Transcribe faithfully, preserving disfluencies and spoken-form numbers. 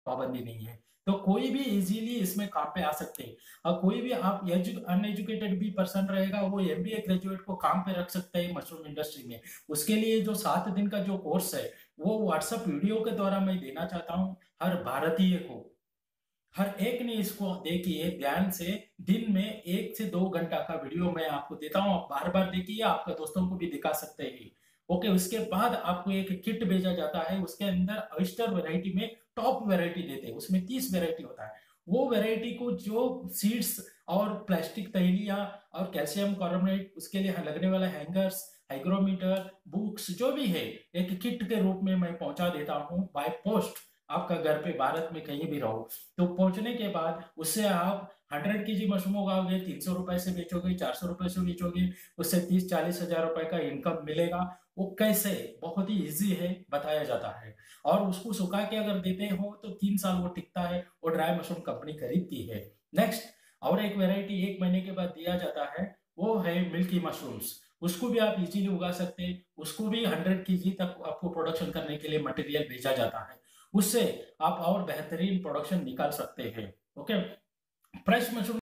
पाबंदी नहीं है। तो कोई भी इजीली इसमें काम पे आ सकते हैं। और कोई भी आप अनएजुकेटेड भी पर्सन रहेगा, वो एमबीए ग्रेजुएट को काम पे रख सकता है मशरूम इंडस्ट्री में। उसके लिए जो सात दिन का जो कोर्स है, वो व्हाट्सएप वीडियो के द्वारा मैं देना चाहता हूँ हर भारतीय को। हर एक ने इसको देखिए ध्यान से। दिन में एक से दो घंटा का वीडियो मैं आपको देता हूँ, आप बार बार देखिए, आपके दोस्तों को भी दिखा सकते हैं। ओके, उसके बाद आपको एक किट भेजा जाता है, उसके अंदर ऑयस्टर वैरायटी में टॉप वैरायटी देते हैं, उसमें तीस वैरायटी होता है। वो वैरायटी को जो सीड्स और प्लास्टिक तैलियां और कैल्शियम कार्बोनेट, उसके लिए लगने वाला हैंगर्स, हाइग्रोमीटर, बुक्स, जो भी है, एक किट के रूप में मैं पहुंचा देता हूँ बाय पोस्ट। आपका घर पे भारत में कहीं भी रहो, तो पहुंचने के बाद उससे आप हंड्रेड के जी मशरूम उगाओगे, तीन सौ रुपए से बेचोगे, चार सौ रुपए से बेचोगे, उससे तीस चालीस हजार रुपए का इनकम मिलेगा। वो कैसे, बहुत ही इजी है, बताया जाता है। और उसको सुखा के अगर देते हो तो तीन साल वो टिकता है, और ड्राई मशरूम कंपनी खरीदती है। नेक्स्ट, और एक वेराइटी एक महीने के बाद दिया जाता है, वो है मिल्की मशरूम्स। उसको भी आप इजीली उगा सकते हैं, उसको भी हंड्रेड के जी तक आपको प्रोडक्शन करने के लिए मटेरियल भेजा जाता है। उससे आप और बेहतरीन प्रोडक्शन निकाल सकते हैं। Okay, fresh mushroom